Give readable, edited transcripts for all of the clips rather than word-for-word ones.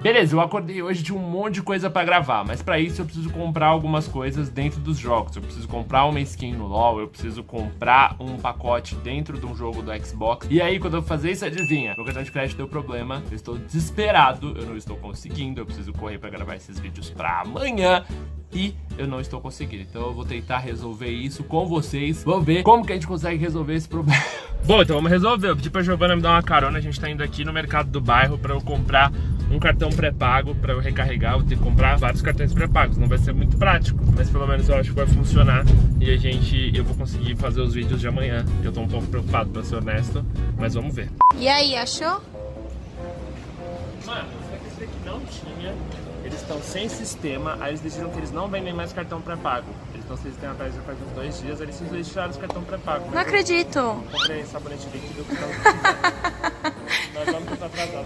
Beleza, eu acordei hoje de um monte de coisa pra gravar, mas pra isso eu preciso comprar algumas coisas dentro dos jogos. Eu preciso comprar uma skin no LoL, eu preciso comprar um pacote dentro de um jogo do Xbox. E aí, quando eu fazer isso, adivinha? Meu cartão de crédito deu problema, eu estou desesperado, eu não estou conseguindo, eu preciso correr pra gravar esses vídeos pra amanhã. E eu não estou conseguindo, então eu vou tentar resolver isso com vocês. Vamos ver como que a gente consegue resolver esse problema. Bom, então vamos resolver. Eu pedi pra Giovana me dar uma carona. A gente tá indo aqui no mercado do bairro pra eu comprar um cartão pré-pago pra eu recarregar. Vou ter que comprar vários cartões pré-pagos. Não vai ser muito prático, mas pelo menos eu acho que vai funcionar. E eu vou conseguir fazer os vídeos de amanhã. Eu tô um pouco preocupado, pra ser honesto, mas vamos ver. E aí, achou? Mano, só que esse aqui não tinha. Eles estão sem sistema, aí eles decidiram que eles não vendem mais cartão pré-pago. Eles estão sem sistema atrás já faz uns 2 dias, eles simplesmente tiraram os cartão pré-pago. Não acredito. Eu comprei sabonete líquido que nós vamos estar atrasados.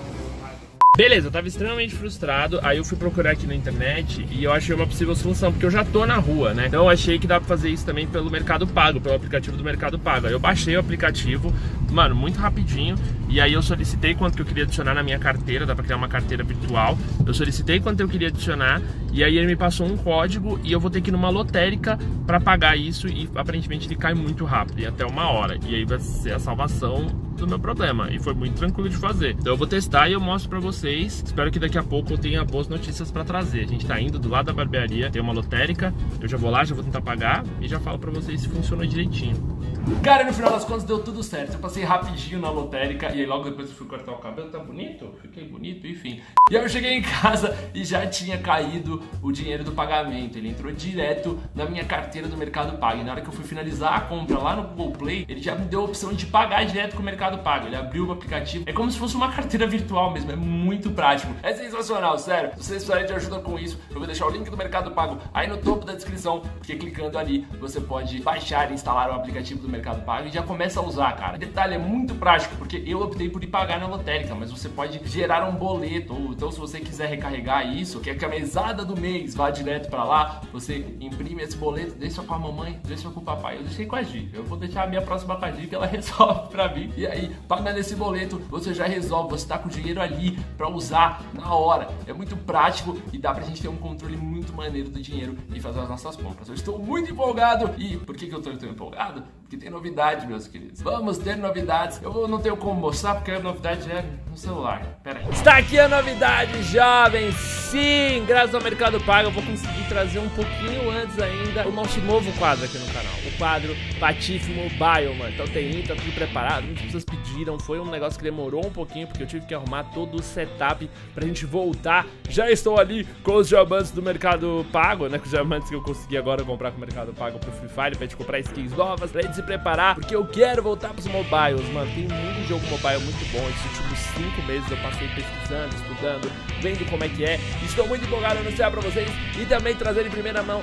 Beleza, eu tava extremamente frustrado, aí eu fui procurar aqui na internet e eu achei uma possível solução, porque eu já tô na rua, né? Então eu achei que dá pra fazer isso também pelo Mercado Pago, pelo aplicativo do Mercado Pago. Aí eu baixei o aplicativo, mano, muito rapidinho, e aí eu solicitei quanto que eu queria adicionar na minha carteira, dá pra criar uma carteira virtual. Eu solicitei quanto eu queria adicionar, e aí ele me passou um código e eu vou ter que ir numa lotérica pra pagar isso, e aparentemente ele cai muito rápido, em até 1 hora. E aí vai ser a salvação do meu problema, e foi muito tranquilo de fazer. Então eu vou testar e eu mostro pra vocês. Espero que daqui a pouco eu tenha boas notícias pra trazer. A gente tá indo do lado da barbearia, tem uma lotérica, eu já vou lá, já vou tentar pagar e já falo pra vocês se funcionou direitinho. Cara, no final das contas deu tudo certo. Eu passei rapidinho na lotérica e aí logo depois eu fui cortar o cabelo. Tá bonito? Fiquei bonito, enfim. E aí eu cheguei em casa e já tinha caído o dinheiro do pagamento. Ele entrou direto na minha carteira do Mercado Pago. E na hora que eu fui finalizar a compra lá no Google Play, ele já me deu a opção de pagar direto com o Mercado Pago. Ele abriu o aplicativo. É como se fosse uma carteira virtual mesmo. É muito prático. É sensacional, sério. Se vocês precisarem de ajuda com isso, eu vou deixar o link do Mercado Pago aí no topo da descrição, porque clicando ali você pode baixar e instalar o aplicativo do Mercado Pago e já começa a usar, cara. Detalhe, é muito prático, porque eu optei por ir pagar na lotérica, mas você pode gerar um boleto, ou então se você quiser recarregar isso, que é que a mesada do mês vá direto pra lá, você imprime esse boleto, deixa com a mamãe, deixa com o papai. Eu deixei com a Gi, eu vou deixar a minha próxima com a Gi, que ela resolve pra mim. E aí, pagando esse boleto, você já resolve, você tá com o dinheiro ali pra usar na hora. É muito prático e dá pra gente ter um controle muito maneiro do dinheiro e fazer as nossas compras. Eu estou muito empolgado. E por que eu tô tão empolgado? Porque tem novidade, meus queridos. Vamos ter novidades. Eu não tenho como mostrar porque a novidade é no celular. Pera aí. Está aqui a novidade, jovens. Sim, graças ao Mercado Pago eu vou conseguir trazer um pouquinho antes ainda o nosso novo quadro aqui no canal. O quadro Patife Mobile, mano. Então tá tudo preparado. Muitas pessoas pediram. Foi um negócio que demorou um pouquinho porque eu tive que arrumar todo o setup pra gente voltar. Já estou ali com os diamantes do Mercado Pago, né? Com os diamantes que eu consegui agora comprar com o Mercado Pago pro Free Fire, pra gente comprar skins novas, pra gente se preparar, porque eu quero voltar pros mobiles, mano. Tem muito jogo mobile muito bom. Esses últimos 5 meses eu passei pesquisando, estudando, vendo como é que é. Estou muito empolgado em anunciar pra vocês e também trazer em primeira mão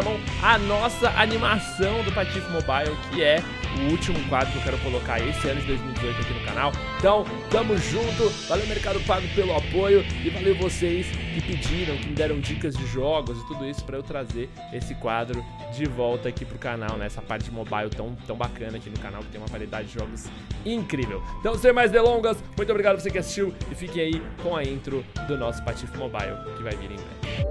a nossa animação do Patife Mobile, que é o último quadro que eu quero colocar esse ano de 2018 aqui no canal. Então, tamo junto. Valeu Mercado Pago pelo apoio e valeu vocês que pediram, que me deram dicas de jogos e tudo isso pra eu trazer esse quadro de volta aqui pro canal, né? Essa parte mobile tão bacana aqui no canal, que tem uma variedade de jogos incrível. Então, sem mais delongas, muito obrigado a você que assistiu e fiquem aí com a intro do nosso Patife Mobile, que vai vir em breve.